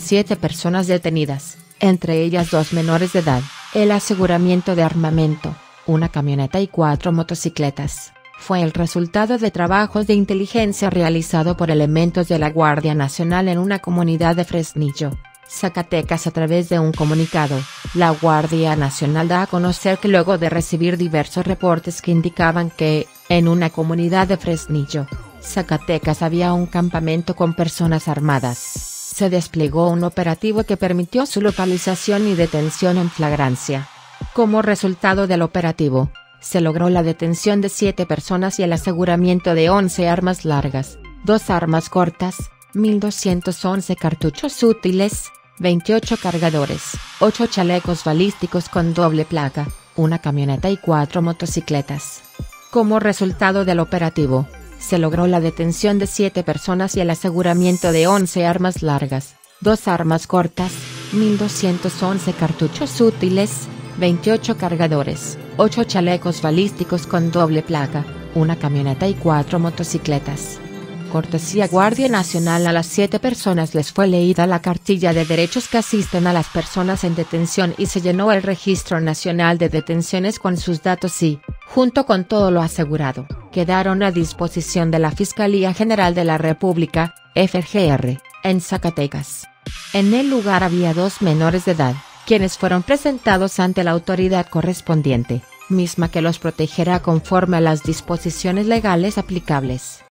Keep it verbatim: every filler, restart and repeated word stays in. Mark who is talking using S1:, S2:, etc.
S1: siete personas detenidas, entre ellas dos menores de edad, el aseguramiento de armamento, una camioneta y cuatro motocicletas. Fue el resultado de trabajos de inteligencia realizado por elementos de la Guardia Nacional en una comunidad de Fresnillo, Zacatecas. A través de un comunicado, la Guardia Nacional da a conocer que luego de recibir diversos reportes que indicaban que, en una comunidad de Fresnillo, Zacatecas, había un campamento con personas armadas, se desplegó un operativo que permitió su localización y detención en flagrancia. Como resultado del operativo, se logró la detención de siete personas y el aseguramiento de once armas largas, dos armas cortas, mil doscientos once cartuchos útiles, veintiocho cargadores, ocho chalecos balísticos con doble placa, una camioneta y cuatro motocicletas. Como resultado del operativo, se logró la detención de siete personas y el aseguramiento de once armas largas, dos armas cortas, mil doscientos once cartuchos útiles, veintiocho cargadores, ocho chalecos balísticos con doble placa, una camioneta y cuatro motocicletas. Cortesía Guardia Nacional. A las siete personas les fue leída la cartilla de derechos que asisten a las personas en detención y se llenó el Registro Nacional de Detenciones con sus datos y, junto con todo lo asegurado, quedaron a disposición de la Fiscalía General de la República, F G R, en Zacatecas. En el lugar había dos menores de edad, quienes fueron presentados ante la autoridad correspondiente, misma que los protegerá conforme a las disposiciones legales aplicables.